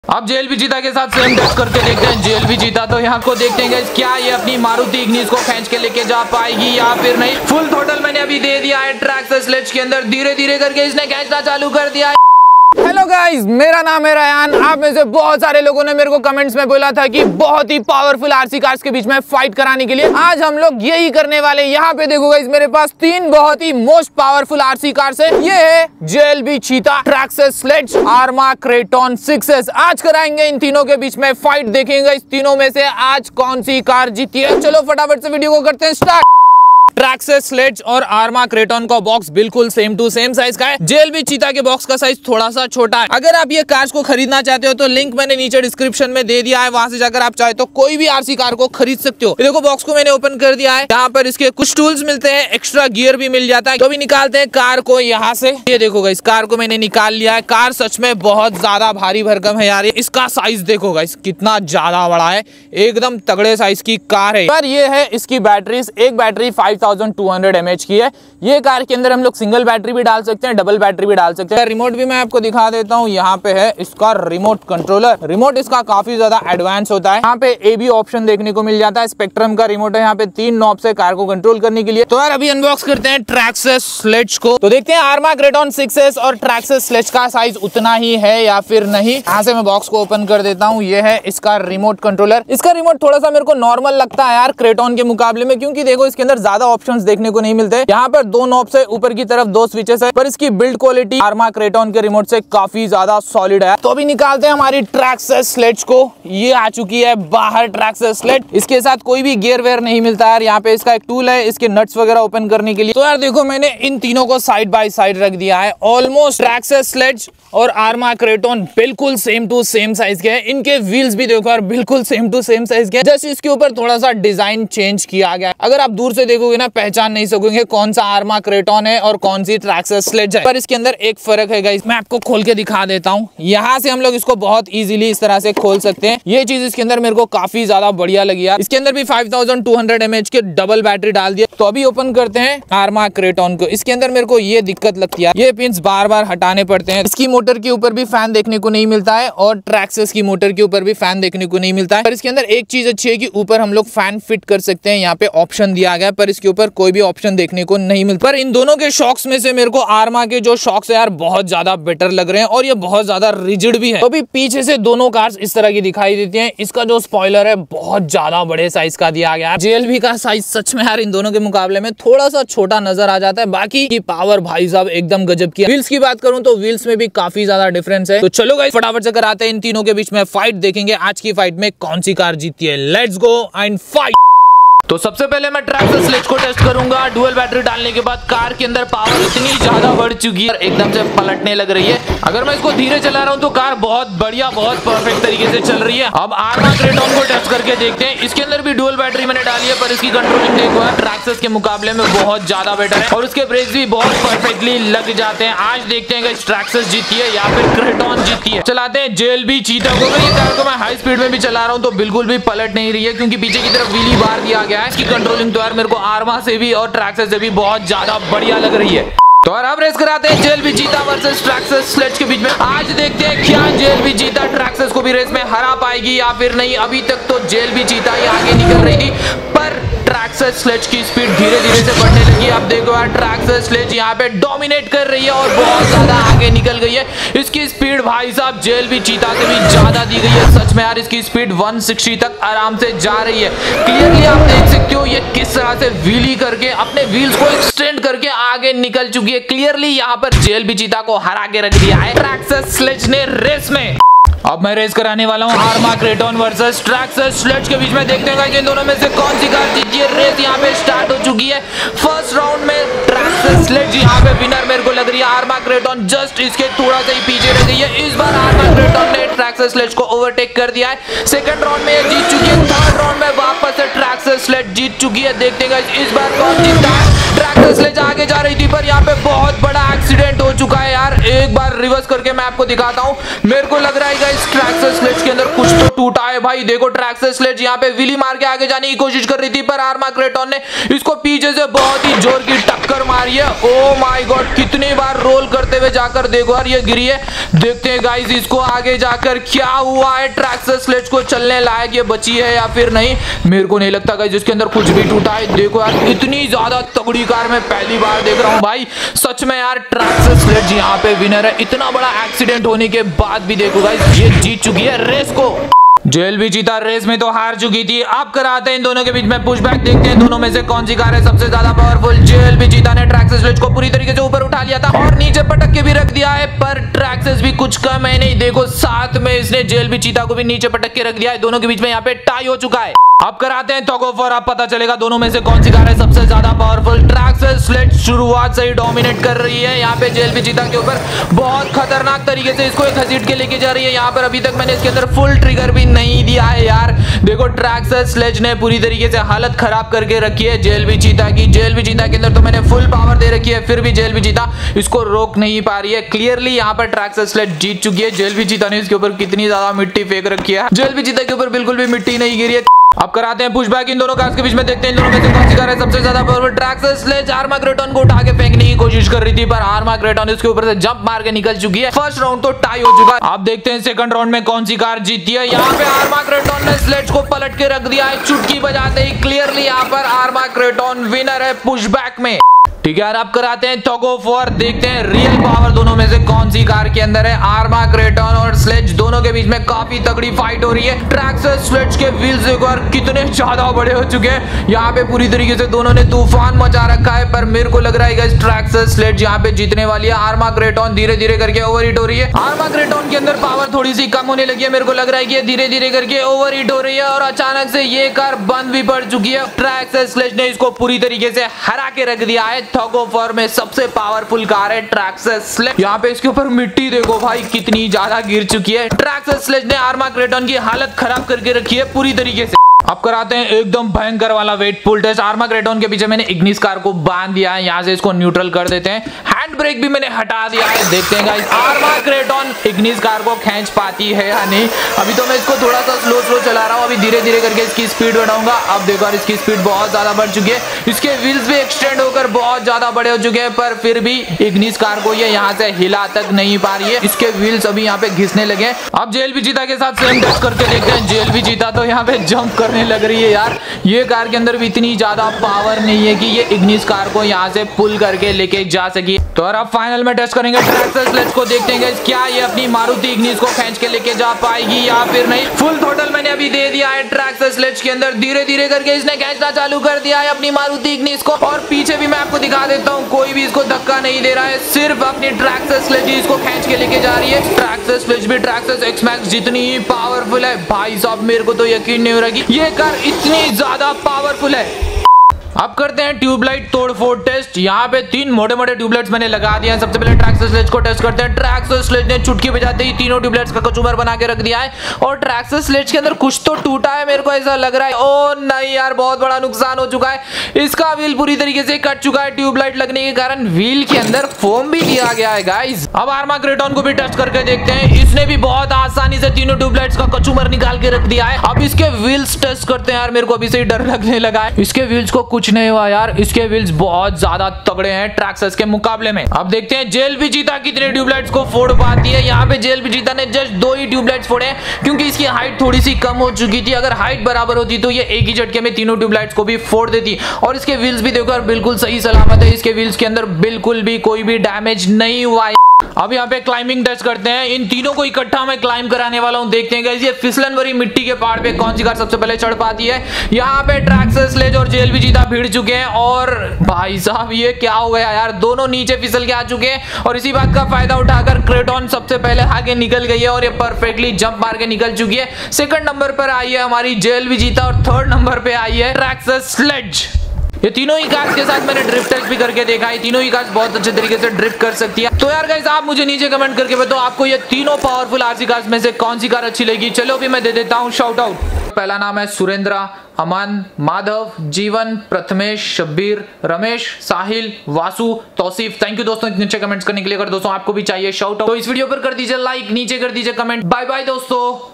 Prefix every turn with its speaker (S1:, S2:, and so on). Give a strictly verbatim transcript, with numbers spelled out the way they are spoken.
S1: अब जेएलबी चीता के साथ सेम टेस्ट करके देखते हैं। जेएलबी चीता तो यहाँ को देखते हैं guys, क्या ये अपनी मारुति इग्निस को खींच के लेके जा पाएगी या फिर नहीं। फुल थ्रोटल मैंने अभी दे दिया है ट्रैक्स स्लेज के अंदर, धीरे धीरे करके इसने खींचना चालू कर दिया है।
S2: हेलो गाइस, मेरा नाम है रयान। आप में से बहुत सारे लोगों ने मेरे को कमेंट्स में बोला था कि बहुत ही पावरफुल आरसी कार्स के बीच में फाइट कराने के लिए आज हम लोग यही करने वाले। यहाँ पे देखो गाइस, मेरे पास तीन बहुत ही मोस्ट पावरफुल आरसी कार्स है। ये है JLB cheetah, Traxxas Sledge, Arrma Kraton six S. आज कराएंगे इन तीनों के बीच में फाइट, देखेंगे इस तीनों में से आज कौन सी कार जीती है। चलो फटाफट से वीडियो को करते हैं स्टार्ट। ट्रैक्स स्लेज और आर्मा क्रेटॉन का बॉक्स बिल्कुल सेम टू सेम साइज का है। जेएलबी चीता के बॉक्स का साइज थोड़ा सा छोटा है। अगर आप ये कार्स को खरीदना चाहते हो तो लिंक मैंने नीचे डिस्क्रिप्शन में दे दिया है, वहां से जाकर आप चाहे तो कोई भी आरसी कार को खरीद सकते हो। देखो बॉक्स को मैंने ओपन कर दिया है। यहाँ पर इसके कुछ टूल्स मिलते हैं, एक्स्ट्रा गियर भी मिल जाता है। तो भी निकालते हैं कार को यहाँ से। ये देखो इस कार को मैंने निकाल लिया है। कार सच में बहुत ज्यादा भारी भरकम है यार। इसका साइज देखो गाइस कितना ज्यादा बड़ा है, एकदम तगड़े साइज की कार है। पर ये है इसकी बैटरीज, एक battery five thousand two hundred mAh की है। ये कार के अंदर हम लोग सिंगल बैटरी भी डाल सकते हैं, डबल बैटरी भी डाल सकते हैं। रिमोट भी मैं आपको दिखा देता हूँ। यहाँ पे है इसका रिमोट कंट्रोलर। रिमोट इसका काफी ज्यादा एडवांस होता है। यहाँ पे ए बी ऑप्शन देखने को मिल जाता है। स्पेक्ट्रम का रिमोट है। यहाँ पे तीन नॉब से कार को कंट्रोल करने के लिए। तो यार अभी अनबॉक्स करते हैं ट्रैक्स स्लेज को। तो देखते हैं आर्मा क्रेटॉन सिक्स एस और ट्रैक्स स्लेज का साइज उतना ही है या फिर नहीं। यहाँ से मैं बॉक्स को ओपन कर देता हूँ। ये है इसका रिमोट कंट्रोलर। इसका रिमोट थोड़ा सा मेरे को नॉर्मल लगता है यार क्रेटॉन के मुकाबले में, क्योंकि देखो इसके अंदर ज्यादा ऑप्शंस देखने को नहीं मिलते। यहाँ पर दो नॉब्स है, ऊपर की तरफ दो स्विचेस है, पर इसकी बिल्ड क्वालिटी आर्मा क्रेटॉन के रिमोट से काफी ज्यादा सॉलिड है। तो अभी निकालते हैं हमारी ट्रैक्स स्लेज को। ये आ चुकी है बाहर ट्रैक्स स्लेज। इसके साथ कोई भी गियर वेयर नहीं मिलता है। यहाँ पे इसका एक टूल है इसके नट्स वगैरह ओपन करने के लिए। तो यार देखो मैंने इन तीनों को साइड बाय साइड रख दिया है। ऑलमोस्ट ट्रैक्स स्लेज और आर्मा क्रेटॉन बिल्कुल सेम टू सेम साइज के हैं। इनके व्हील्स भी देखो यार बिल्कुल सेम टू सेम साइज के हैं। जस्ट इसके ऊपर थोड़ा सा डिजाइन चेंज किया गया है। अगर आप दूर से देखोगे ना पहचान नहीं सकोगे कौन सा आर्मा क्रेटॉन है और कौन सी ट्रैक्स स्लेज है। पर इसके अंदर एक फर्क है गाइस, मैं आपको खोल के दिखा देता हूँ। यहाँ से हम लोग इसको बहुत इजीली इस तरह से खोल सकते हैं। ये चीज इसके अंदर मेरे को काफी ज्यादा बढ़िया लगी यार। इसके अंदर भी five thousand two hundred mAh के डबल बैटरी डाल दिया। तो अभी ओपन करते हैं आर्मा क्रेटॉन को। इसके अंदर मेरे को ये दिक्कत लगती है, ये पिंस बार बार हटाने पड़ते हैं। इसकी मोटर के ऊपर भी फैन देखने को नहीं मिलता है और ट्रैक्स की मोटर के ऊपर भी फैन देखने को नहीं मिलता है। पर इसके अंदर एक चीज अच्छी है कि ऊपर हम लोग फैन फिट कर सकते हैं। यहाँ पे ऑप्शन दिया गया है, पर इसके ऊपर कोई भी ऑप्शन देखने को नहीं मिलता। पर इन दोनों के शॉक्स में से मेरे को आर्मा के जो शॉक्स है यार बहुत ज्यादा बेटर लग रहे हैं और ये बहुत ज्यादा रिजिड भी है। तो भी पीछे से दोनों कार्स इस तरह की दिखाई देती हैं। इसका जो स्पॉइलर है बहुत ज्यादा बड़े साइज का दिया गया है। जेएलबी का साइज सच में यार इन दोनों के मुकाबले में थोड़ा सा छोटा नजर आ जाता है। बाकी की पावर भाई साहब एकदम गजब की है। व्हील्स की बात करूं तो व्हील्स में भी काफी ज्यादा डिफरेंस है। तो चलो गाइस फटाफट से कराते हैं इन तीनों के बीच में फाइट, देखेंगे आज की फाइट में कौन सी कार जीतती है। Let's go and fight. तो सबसे पहले मैं ट्रैक्स स्लेज को टेस्ट करूंगा। डुअल बैटरी डालने के बाद कार के अंदर पावर इतनी ज्यादा बढ़ चुकी है, एकदम से पलटने लग रही है। अगर मैं इसको धीरे चला रहा हूं तो कार बहुत बढ़िया, बहुत परफेक्ट तरीके से चल रही है। अब आर्मा क्रेटॉन को टेस्ट करके देखते हैं। इसके अंदर भी डुअल बैटरी मैंने डाली है, पर इसकी कंट्रोलिंग देखो है ट्रैक्स के मुकाबले में बहुत ज्यादा बेटर है और उसके ब्रेक्स भी बहुत परफेक्टली लग जाते हैं। आज देखते हैं कि ट्रैक्स जीती है या फिर क्रेटॉन जीती है। चलाते हैं जेएलबी चीता को। ये कार को मैं हाई स्पीड में भी चला रहा हूँ तो बिल्कुल भी पलट नहीं रही है, क्योंकि पीछे की तरफ व्हीली बार दिया गया है। इसकी कंट्रोलिंग तो यार मेरे को आर्मा से भी और ट्रैक्स से भी बहुत ज्यादा बढ़िया लग रही है। तो अब रेस कराते हैं जेएलबी चीता वर्सेस ट्रैक्स स्लेज के बीच में। आज देखते हैं क्या जेएलबी चीता ट्रैक्स को भी रेस में हरा पाएगी या फिर नहीं। अभी तक तो जेएलबी चीता ही आगे निकल रही थी, पर ट्रैक्स स्लेज की स्पीड धीरे धीरे से बढ़ने लगी। अब देखो यार ट्रैक्स स्लेज यहाँ पे डोमिनेट कर रही है और बहुत ज्यादा आगे निकल गई है। इसकी स्पीड भाई साहब जेएलबी चीता से भी ज्यादा दी गई है। सच में यार इसकी स्पीड वन सिक्सटी तक आराम से जा रही है। क्लियरली आप देख सकते हो ये किस तरह से व्हीली करके अपने व्हील्स को एक्सटेंड करके आगे निकल चुकी है। क्लियरली यहाँ पर जेएलबी चीता को हरा के रख दिया है ट्रैक्स स्लेज ने रेस में। अब मैं रेस कराने वाला हूँ Arrma Kraton versus Traxxas Sledge के बीच में। देखते हैं इन दोनों में से कौन सी कार जीती है। रेस यहाँ पे स्टार्ट हो चुकी है। फर्स्ट राउंड में ट्रैक्स स्लेज यहाँ पे विनर मेरे को लग रही है। आर्मा क्रेटॉन जस्ट इसके थोड़ा सा ही पीछे रह गई है। इस बार आर्मा क्रेटॉन ने ट्रैक्स स्लेज को ओवरटेक कर दिया है। सेकंड राउंड में जीत चुकी है। थर्ड राउंड में वापस से ट्रैक्स स्लेज जीत चुकी है। देखते हैं इस बार कौन जीतता है। ट्रैक्स स्लेज आगे जा रही थी, पर यहाँ पे बहुत बड़ा एक्सीडेंट हो चुका है यार। एक बार रिवर्स करके मैं आपको दिखाता हूँ। मेरे को लग रहा है इस ट्रैक्स स्लेज के अंदर कुछ तो टूटा
S1: है भाई। देखो ट्रैक्सस स्लेज यहाँ पे विली मार के आगे जाने की कोशिश कर रही थी, पर आर्माक्रेटॉन ने इसको पीछे से बहुत ही जोर की टक्कर मारी है। ओ माय गॉड, कितनी बार रोल करते हुए जाकर देखो यार ये गिरी है। देखते हैं गाइस इसको आगे जाकर क्या हुआ है। ट्रैक्सस स्लेज को चलने लायक ये बची है या फिर नहीं, मेरे को नहीं लगता गाइस इसके अंदर कुछ भी टूटा है। देखो यार इतनी ज्यादा तगड़ी कार मैं पहली बार देख रहा हूँ भाई, सच में यार। ट्रैक्सस स्लेज यहाँ पे विनर है। इतना बड़ा एक्सीडेंट होने के बाद भी देखो गाइस ये जीत चुकी है रेस को। जेएलवी जीता, रेस में तो हार चुकी थी। अब कराते हैं इन दोनों के बीच में पुशबैक, देखते हैं दोनों में से कौन सी कार है सबसे ज्यादा पावरफुल। जेएलवी जीता ने ट्रैक्सस स्लेज को पूरी तरीके से ऊपर उठा लिया था और नीचे पटक के भी रख दिया है, पर ट्रैक्सस भी कुछ कम है नहीं। देखो साथ में इसने जेएलवी जीता को भी नीचे पटक के रख दिया है। दोनों के बीच में यहाँ पे टाई हो चुका है। अब कराते हैं टग ऑफ वॉर, अब पता चलेगा दोनों में से कौन सी कार है सबसे ज्यादा पावरफुल। ट्रैक्सस स्लेज शुरुआत से ही डोमिनेट कर रही है यहाँ पे जेएलवी जीता के ऊपर, बहुत खतरनाक तरीके से इसको एक घसीट के लेके जा रही है। यहाँ पर अभी तक मैंने इसके अंदर फुल ट्रिगर भी नहीं दिया है यार। देखो ट्रैक्सस स्लेज ने पूरी तरीके से हालत खराब करके रखी है जेएलवी जीता की। जेएलवी जीता के अंदर तो मैंने फुल पावर दे रखी है, फिर भी जेएलवी जीता इसको रोक नहीं पा रही है। क्लियरली यहाँ पर ट्रैक्सस स्लेज जीत चुकी है। जेएलवी जीता ने इसके ऊपर कितनी ज्यादा मिट्टी फेंक रखी है, जेएलवी जीता के ऊपर बिल्कुल भी मिट्टी नहीं गिरी है। अब कराते हैं पुशबैक इन दोनों कार्स के बीच में, देखते हैं इन दोनों में से कौन सी कार है सबसे ज्यादा पावरफुल। ट्रैक्सस स्लेज आर्माक्रेटॉन को उठा के फेंकने की कोशिश कर रही थी, पर आर्माक्रेटॉन इसके ऊपर से जंप मार के निकल चुकी है। फर्स्ट राउंड तो टाई हो चुका है। अब देखते हैं सेकंड राउंड में कौन सी कार जीतती है। यहाँ पे आर्माक्रेटॉन ने स्लेज को पलट के रख दिया है चुटकी बजाते ही। क्लियरली यहाँ पर आर्माक्रेटॉन विनर है पुशबैक में। ठीक है यार, अब कराते हैं टग ऑफ वॉर, देखते हैं रियल पावर दोनों में से कौन सी कार के अंदर है। आर्माक्रेटॉन और स्लेज दोनों के बीच में काफी तगड़ी फाइट हो रही है। ट्रैक्सस स्लेज के व्हील्स एक बार कितने ज्यादा बड़े हो चुके हैं, यहाँ पे पूरी तरीके से दोनों ने तूफान मचा रखा है, पर मेरे को लग रहा है गाइस ट्रैक्सस स्लेज यहाँ पे जीतने वाली है। आर्माक्रेटॉन धीरे धीरे करके ओवरहीट हो रही है। आर्माक्रेटॉन के अंदर पावर थोड़ी सी कम होने लगी है, मेरे को लग रहा है कि धीरे धीरे करके ओवरहीट हो रही है और अचानक से ये कार बंद भी पड़ चुकी है। ट्रैक्सस स्लेज ने इसको पूरी तरीके से हरा के रख दिया है। टग ऑफ वॉर में सबसे पावरफुल कार है ट्रैक्सस स्लेज। यहाँ पे इसके ऊपर मिट्टी देखो भाई कितनी ज्यादा गिर चुकी है। ट्रैक्सस स्लेज ने आर्माक्रेटॉन की हालत खराब करके रखी है पूरी तरीके से। अब कराते हैं एकदम भयंकर वाला वेट पुल टेस्ट। आर्माक्रेटॉन के पीछे मैंने इग्निस कार को बांध दिया है, यहाँ से इसको न्यूट्रल कर देते हैं। हैंड ब्रेक भी मैंने हटा दिया है, देखते हैं गाइस आर्माक्रेटॉन इग्निस कार को खींच पाती है या नहीं। अभी तो मैं इसको थोड़ा सा स्लो स्लो चला रहा हूँ, अभी धीरे धीरे करके इसकी स्पीड बढ़ाऊंगा। अब देखो यार इसकी स्पीड बहुत ज्यादा बढ़ चुकी है, इसके व्हील्स भी एक्सटेंड होकर बहुत ज्यादा बड़े हो चुके हैं, पर फिर भी इग्निस कार को ये यहाँ से हिला तक नहीं पा रही है। इसके व्हील्स अभी यहाँ पे घिसने लगे। अब जेएलवी जीता के साथ सेम टेस्ट करके देखते हैं। जेएलवी जीता तो यहाँ पे जंप करने लग रही है यार। ये कार के अंदर भी इतनी ज्यादा पावर नहीं है कि ये इग्निस कार को यहाँ से पुल करके लेके जा सके। तो अब फाइनल में टेस्ट करेंगे ट्रैक्सस स्लेज को, देखते हैं क्या ये अपनी मारुति इग्निस को खींच के लेके जा पाएगी या फिर नहीं। फुल थ्रोटल मैंने अभी दे दिया है ट्रैक्सस स्लेज के अंदर, धीरे धीरे करके इसने खींचना चालू कर दिया है अपनी मारुति इग्निस को। और पीछे भी मैं आपको दिखा देता हूँ, कोई भी इसको धक्का नहीं दे रहा है, सिर्फ अपनी ट्रैक्सस स्लेज इसको खींच के लेके जा रही है। ट्रैक्सस स्लेज भी ट्रैक्सस एक्स मैक्स जितनी ही पावरफुल है भाई साहब, मेरे को तो यकीन नहीं हो रहा कि ये कार इतनी ज्यादा पावरफुल है। अब करते हैं ट्यूबलाइट तोड़फोड़ टेस्ट। यहाँ पे तीन मोटे मोटे ट्यूबलाइट्स मैंने लगा दिए हैं। सबसे पहले ट्रैक्सस स्लेज को टेस्ट करते हैं। ट्रैक्सस स्लेज ने चुटकी बजाते ही तीनों ट्यूबलाइट्स का कचूमर बना के रख दिया है और ट्रैक्सस स्लेज के अंदर कुछ तो टूटा है, मेरे को ऐसा लग रहा है। ओ नहीं यार, बहुत बड़ा नुकसान हो चुका है, इसका व्हील पूरी तरीके से कट चुका है। ट्यूबलाइट लगने के कारण व्हील के अंदर फोम भी दिया गया है गाइस। अब आर्माक्रेटॉन को भी टेस्ट करके देखते हैं। इसने भी बहुत आसानी से तीनों ट्यूबलाइट्स का कचूमर निकाल के रख दिया है। अब इसके व्हील्स टेस्ट करते हैं यार, मेरे को अभी से ही डर लगने लगा है। इसके व्हील्स को कुछ नहीं हुआ यार, इसके व्हील्स बहुत ज्यादा तगड़े हैं ट्रैक्सस के मुकाबले में। अब देखते हैं जेएलवी जीता कितने ट्यूबलाइट्स को फोड़ पाती है। यहाँ पे जेएलवी जीता ने जस्ट दो ही ट्यूबलाइट्स फोड़े हैं, क्योंकि इसकी हाइट थोड़ी सी कम हो चुकी थी। अगर हाइट बराबर होती तो ये एक ही झटके में तीनों ट्यूबलाइट्स को भी फोड़ देती। और इसके व्हील्स भी देखो बिल्कुल सही सलामत है, इसके व्हील्स के अंदर बिल्कुल भी कोई भी डैमेज नहीं हुआ है। अब यहाँ पे क्लाइंबिंग टेस्ट करते हैं। इन तीनों को इकट्ठा मैं क्लाइंब कराने वाला हूँ, देखते हैं गाइस ये फिसलन भरी मिट्टी के पहाड़ पे कौन सी कार सबसे पहले चढ़ पाती है। यहाँ पे ट्रैक्सस स्लेज और जेएलवी जीता भिड़ चुके हैं और भाई साहब ये क्या हो गया यार, दोनों नीचे फिसल के आ चुके हैं। और इसी बात का फायदा उठाकर क्रेटॉन सबसे पहले आगे निकल गई है और ये परफेक्टली जंप मार के निकल चुकी है। सेकंड नंबर पर आई है हमारी जेएलवी जीता और थर्ड नंबर पे आई है ट्रैक्सस स्लेज। ये तीनों ही कार्स के साथ मैंने ड्रिफ्ट टेस्ट भी करके देखा है, तीनों ही कार्स बहुत अच्छे तरीके से ड्रिफ्ट कर सकती है। तो यार गाइस आप मुझे नीचे कमेंट करके बताओ आपको ये तीनों पावरफुल आरसी कार्स में से कौन सी कार अच्छी लगी। चलो भी मैं दे देता हूँ शाउट आउट। पहला नाम है सुरेंद्र, अमन, माधव, जीवन, प्रथमेश, शब्बीर, रमेश, साहिल, वासु, तौसीफ। थैंक यू दोस्तों इतने अच्छे कमेंट्स करने के लिए। अगर दोस्तों आपको भी चाहिए शाउट आउट तो इस वीडियो पर कर दीजिए लाइक, नीचे कर दीजिए कमेंट। बाय बाय दोस्तों।